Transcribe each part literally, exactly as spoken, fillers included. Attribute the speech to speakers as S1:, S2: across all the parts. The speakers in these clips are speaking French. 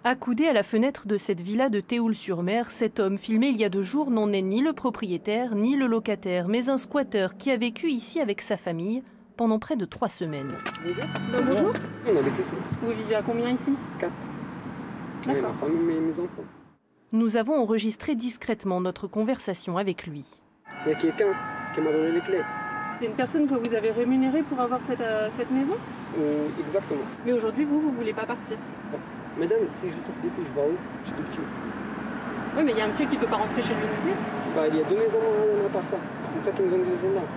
S1: Accoudé à la fenêtre de cette villa de Théoul-sur-Mer, cet homme filmé il y a deux jours n'en est ni le propriétaire ni le locataire, mais un squatteur qui a vécu ici avec sa famille pendant près de trois semaines.
S2: Bonjour.
S3: Ben, bonjour.
S2: On habite ici.
S3: Vous vivez à combien ici?
S2: Quatre.
S3: D'accord.
S2: Ma femme et mes enfants.
S1: Nous avons enregistré discrètement notre conversation avec lui.
S2: Il y a quelqu'un qui m'a donné les clés.
S3: C'est une personne que vous avez rémunérée pour avoir cette, euh, cette maison?
S2: Euh, exactement.
S3: Mais aujourd'hui, vous, vous voulez pas partir?
S2: Madame, si je sors d'ici, je vais où? Je suis tout petit.
S3: Oui, mais il y a un monsieur qui peut pas rentrer chez lui non plus.
S2: Bah, il y a deux maisons à part ça. C'est ça qui nous ont dit les gendarmes.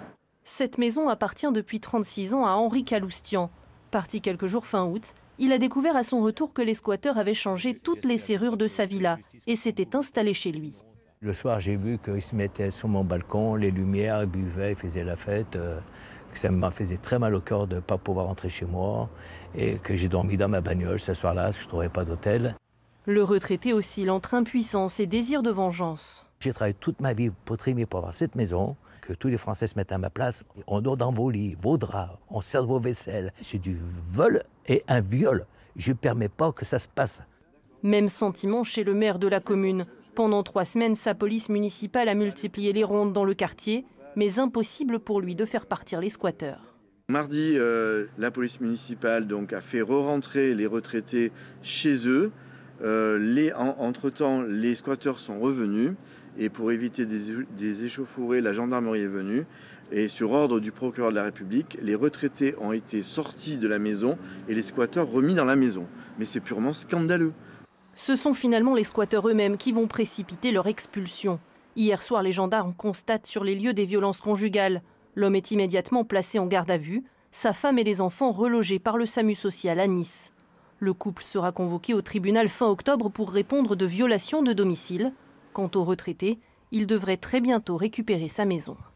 S1: Cette maison appartient depuis trente-six ans à Henri Caloustian. Parti quelques jours fin août, il a découvert à son retour que les squatteurs avaient changé toutes les serrures de sa villa et s'étaient installés chez lui.
S4: Le soir, j'ai vu qu'ils se mettaient sur mon balcon, les lumières, ils buvaient, ils faisaient la fête. Euh, que ça me faisait très mal au cœur de ne pas pouvoir rentrer chez moi et que j'ai dormi dans ma bagnole ce soir-là, parce que je ne trouvais pas d'hôtel.
S1: Le retraité oscille entre impuissance et désir de vengeance.
S4: J'ai travaillé toute ma vie pour trimer pour avoir cette maison, que tous les Français se mettent à ma place. On dort dans vos lits, vos draps, on sert de vos vaisselles. C'est du vol et un viol. Je ne permets pas que ça se passe.
S1: Même sentiment chez le maire de la commune. Pendant trois semaines, sa police municipale a multiplié les rondes dans le quartier, mais impossible pour lui de faire partir les squatteurs.
S5: Mardi, euh, la police municipale donc, a fait re-rentrer les retraités chez eux. Euh, les, en, entre-temps, les squatteurs sont revenus et pour éviter des, des échauffourées, la gendarmerie est venue. Et sur ordre du procureur de la République, les retraités ont été sortis de la maison et les squatteurs remis dans la maison. Mais c'est purement scandaleux.
S1: Ce sont finalement les squatteurs eux-mêmes qui vont précipiter leur expulsion. Hier soir, les gendarmes constatent sur les lieux des violences conjugales. L'homme est immédiatement placé en garde à vue, sa femme et les enfants relogés par le SAMU social à Nice. Le couple sera convoqué au tribunal fin octobre pour répondre de violation de domicile. Quant au retraité, il devrait très bientôt récupérer sa maison.